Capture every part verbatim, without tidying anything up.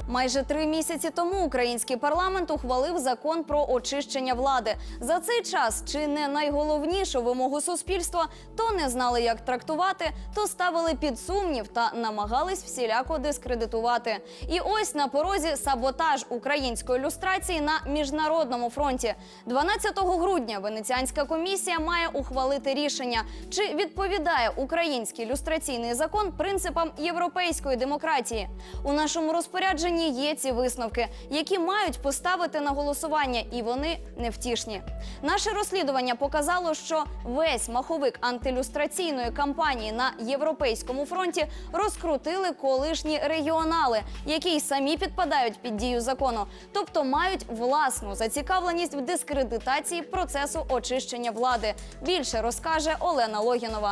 Майже три місяці тому український парламент ухвалив закон про очищення влади. За цей час чи не найголовнішу вимогу суспільства то не знали, як трактувати, то ставили під сумнів та намагались всіляко дискредитувати. І ось на порозі саботаж української люстрації на міжнародному фронті. дванадцятого грудня Венеціанська комісія має ухвалити рішення, чи відповідає український люстраційний закон принципам європейської демократії. У нашому розпорядженні є ці висновки, які мають поставити на голосування, і вони невтішні. Наше розслідування показало, що весь маховик антилюстраційної кампанії на європейському фронті розкрутили колишні регіонали, які й самі підпадають під дію закону, тобто мають власну зацікавленість в дискредитації процесу очищення влади. Більше розкаже Олена Логінова.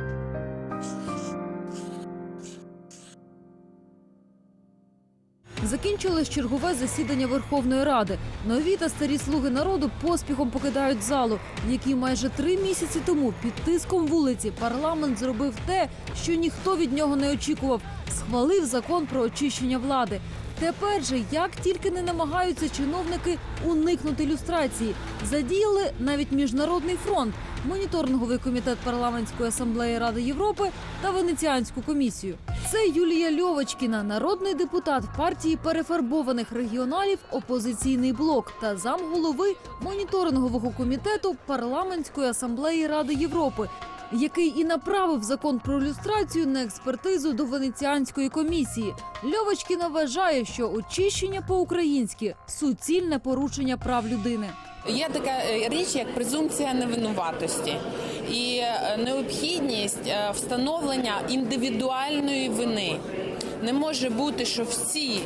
Закінчилось чергове засідання Верховної Ради. Нові та старі слуги народу поспіхом покидають залу, в якій майже три місяці тому під тиском вулиці парламент зробив те, що ніхто від нього не очікував – схвалив закон про очищення влади. Тепер же, як тільки не намагаються чиновники уникнути люстрації, задіяли навіть Міжнародний фронт, Моніторинговий комітет Парламентської асамблеї Ради Європи та Венеціанську комісію. Це Юлія Льовочкіна, народний депутат партії перефарбованих регіоналів «Опозиційний блок» та замголови Моніторингового комітету Парламентської асамблеї Ради Європи, який і направив закон про люстрацію на експертизу до Венеціанської комісії. Льовочкіна вважає, що очищення по-українськи – суцільне порушення прав людини. Є така річ, як презумпція невинуватості і необхідність встановлення індивідуальної вини. Не може бути, що всі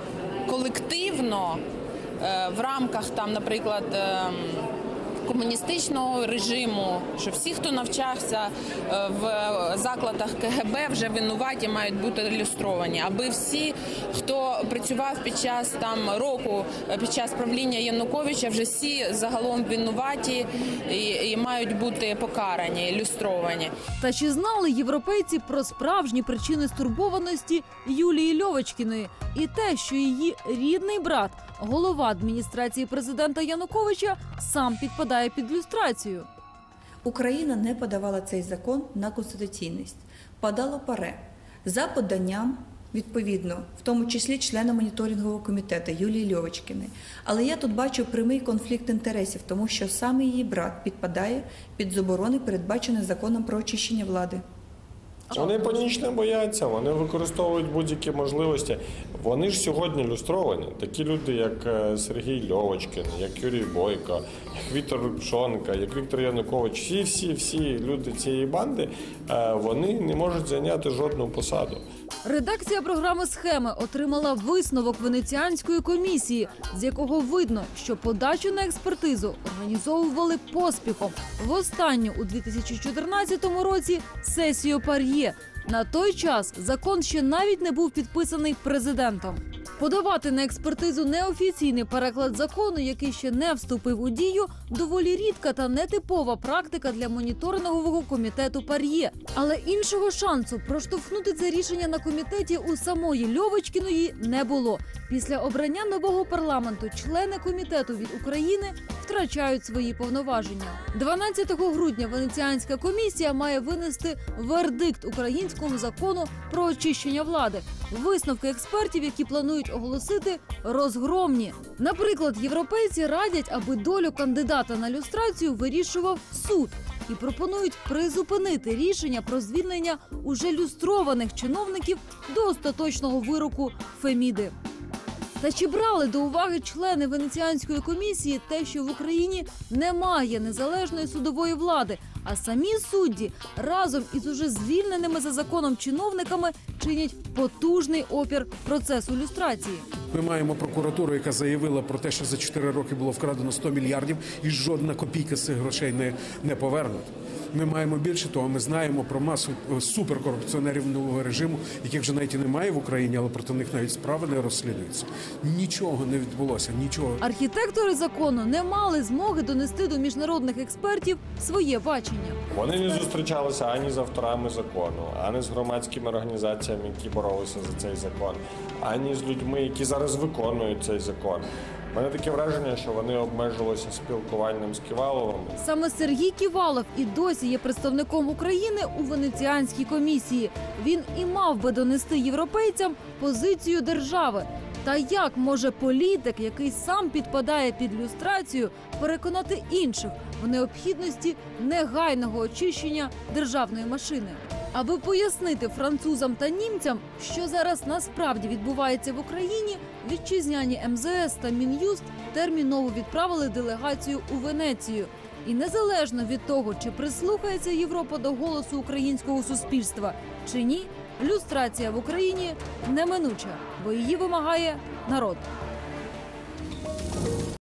колективно в рамках, там, наприклад, комуністичного режиму, що всі, хто навчався в закладах ка ге бе, вже винуваті, мають бути ілюстровані. Аби всі, хто працював під час там року, під час правління Януковича, вже всі загалом винуваті і, і мають бути покарані, ілюстровані. Та чи знали європейці про справжні причини стурбованості Юлії Льовочкіної і те, що її рідний брат, голова адміністрації президента Януковича, сам підпадає під люстрацію? Україна не подавала цей закон на конституційність. Подало ПАРЕ за поданням, відповідно, в тому числі члена моніторингового комітету Юлії Льовочкіної. Але я тут бачу прямий конфлікт інтересів, тому що саме її брат підпадає під заборони, передбачені законом про очищення влади. Вони панічно бояться, вони використовують будь-які можливості. Вони ж сьогодні люстровані. Такі люди, як Сергій Льовочкін, як Юрій Бойко, як Віктор Пшонка, як Віктор Янукович. Всі-всі-всі люди цієї банди, вони не можуть зайняти жодну посаду. Редакція програми «Схеми» отримала висновок Венеціанської комісії, з якого видно, що подачу на експертизу організовували поспіхом. В останню у дві тисячі чотирнадцятому році сесію ПАРЄ. На той час закон ще навіть не був підписаний президентом. Подавати на експертизу неофіційний переклад закону, який ще не вступив у дію, доволі рідка та нетипова практика для моніторингового комітету ПАРЄ. Але іншого шансу проштовхнути це рішення на комітеті у самої Льовочкіної не було. Після обрання нового парламенту члени комітету від України втрачають свої повноваження. дванадцятого грудня Венеціанська комісія має винести вердикт українському закону про очищення влади. Висновки експертів, які планують оголосити, розгромні. Наприклад, європейці радять, аби долю кандидата на люстрацію вирішував суд. І пропонують призупинити рішення про звільнення уже люстрованих чиновників до остаточного вироку Феміди. Та чи брали до уваги члени Венеціанської комісії те, що в Україні немає незалежної судової влади, а самі судді разом із уже звільненими за законом чиновниками чинять потужний опір процесу люстрації? Ми маємо прокуратуру, яка заявила про те, що за чотири роки було вкрадено сто мільярдів і жодна копійка з цих грошей не, не повернута. Ми маємо більше того, ми знаємо про масу суперкорупціонерів минулого режиму, яких вже навіть і немає в Україні, але проти них навіть справи не розслідуються. Нічого не відбулося, нічого. Архітектори закону не мали змоги донести до міжнародних експертів своє бачення. Вони не зустрічалися ані з авторами закону, ані з громадськими організаціями, які боролися за цей закон, ані з людьми, які зараз виконують цей закон. У мене таке враження, що вони обмежилися спілкуванням з Ківаловим. Саме Сергій Ківалов і досі є представником України у Венеціанській комісії. Він і мав би донести європейцям позицію держави. Та як може політик, який сам підпадає під люстрацію, переконати інших в необхідності негайного очищення державної машини? Аби пояснити французам та німцям, що зараз насправді відбувається в Україні, вітчизняні ем зе ес та Мін'юст терміново відправили делегацію у Венецію. І незалежно від того, чи прислухається Європа до голосу українського суспільства чи ні, люстрація в Україні неминуча, бо її вимагає народ.